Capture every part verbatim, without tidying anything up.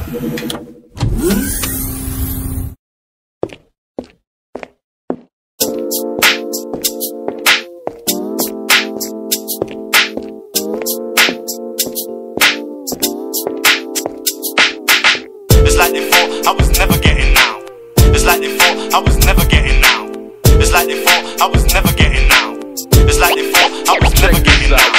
It's like they thought I was never getting out. It's like they thought I was never getting out. It's like they thought I was never getting out. It's like they thought I was never getting out.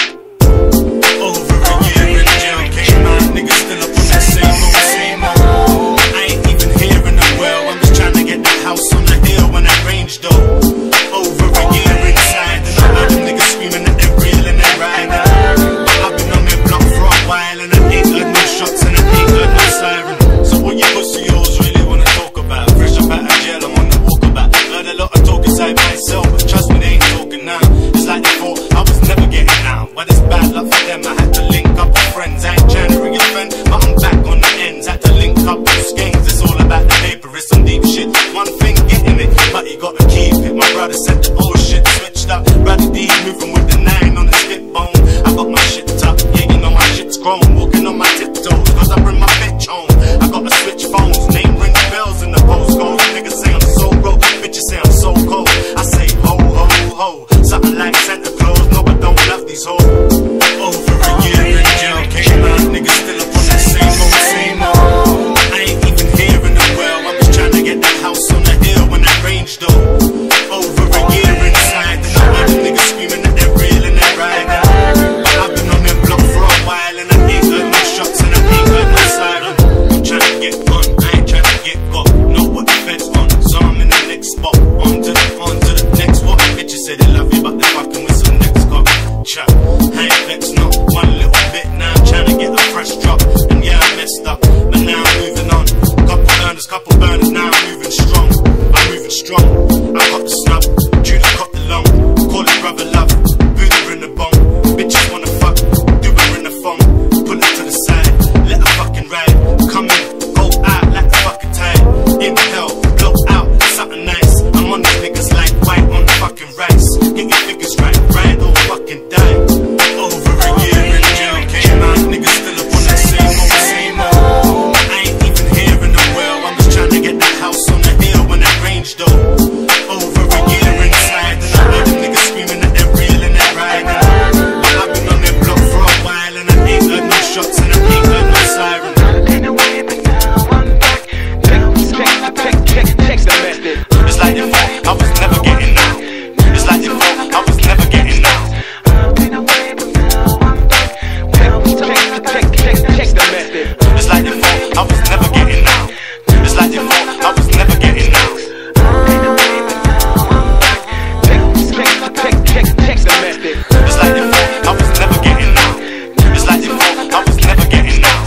Over a year in jail, came out, niggas still up on that same old, same old. I ain't even hearing them well. I'm just trying to get that house on the hill when that range though. Over a year inside, and I heard them niggas screaming that they're real and they're riding. I've been on their block for a while and I ain't heard no shots and I ain't heard no siren. So what you pussy hoes really wanna talk about? Fresh up out of jail, I'm on the walkabout. Heard a lot of talk inside myself, but trust me, they ain't talking now. It's like they thought I was never getting out. But it's bad luck for them, I had to link up with friends. I ain't trying to reoffend, but I'm back on the ends. Had to link up with skanks, it's all about the paper, it's some deep shit. One thing getting it, but you gotta keep it. My brother said the old shit switched up. Brother D moving with the nine on the skip bone. I got my shit tucked, yeah, you know my shit's grown. Walking on my tiptoes, cause I bring my bitch home. I gotta switch phones, name rings bells in the postcodes. Niggas say I'm so broke, bitches say I'm so cold. I say ho, ho, ho, something like Santa Claus. No, I don't love these hoes. Over a year in jail, came out, niggas still up on that same old, same old. I ain't even hearing them well. I'm just trying to get that house on the hill when that range though. Over a year inside, and I heard them niggas screaming that they're real and they're riding. I've been on their block for a while and I ain't heard no shots and I ain't heard no siren. I'm trying to get on, I ain't trying to get got. Know what the feds on, so I'm in the next spot. On to the, on to the next one. Bitches say they love you, but they fucking with some next cop. Chat, I ain't vexed, not one little bit. Now I'm trying to get a fresh drop, and yeah, I messed up, but now I'm moving on. Couple burners, couple burners, now I'm moving strong. I'm moving strong. I got the snub, Judah got the long. Call it brother love, Buddha in the bone. Bitches wanna fuck, do her in the phone. Pull it to the side, let her fucking ride. Come in, go out like the fucking tide. Inhale, blow out, something nice. I'm on these niggas like white on the fucking rice. Get your figures right, ride or fucking die. Over a year in jail, came out, niggas still up on that same old, same old. I ain't even hearing them well. I'm just trying to get that house on the hill when that range though. Over a year inside, and I heard them niggas screaming that they're real and they're riding. I've been on their block for a while and I ain't heard no shots and I ain't heard no siren. Been away, but now I'm back. Check, check, check, check the method. It's like they thought I was never getting out. It's like they thought I was never getting out. Been away, but now I'm back. Check, check, check, check the method. It's like they thought I was never getting out. It's like they thought I was never getting out. Been away, but now I'm back. Check, check, check, check, check the method. It's like they thought I was never getting out. It's like they thought I was never getting out.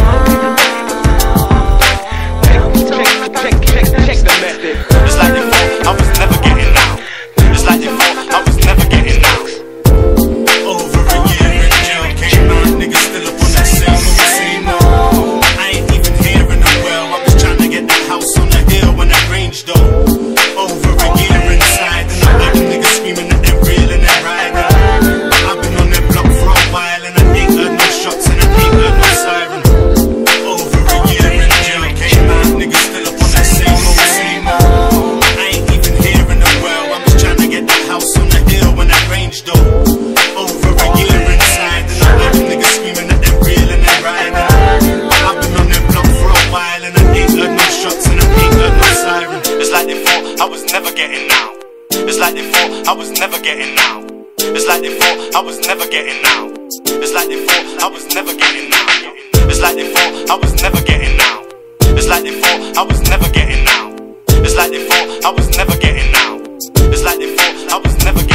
Check, check, check, check the method. It's like they thought I was never getting out. It's like they thought I was never getting out. Over a year in jail, came out, niggas still up on that same old, same old. I ain't even hearing them well. I'm just trying to get that house on the hill when that range though. Over a year inside, and I heard them niggas screaming that they're real and they're riding. I've been on their block for a while and I ain't heard no shots and I ain't heard no siren. Over a year in jail, came out, niggas still up on that same old, same old. I ain't even hearing them well. I'm just trying to get that house on the hill when that range though. Over a year inside, and I heard them niggas screaming that they're real and they're riding. I've been on their block for a while and I ain't heard no shots and I ain't heard no siren. It's like they thought I was never getting out. It's like they thought I was never getting out. It's like they thought I was never getting out. It's like they thought I was never getting out. It's like they thought I was never getting out. It's like they thought I was never getting out. It's like they thought I was never getting out. It's like they thought I was never getting out.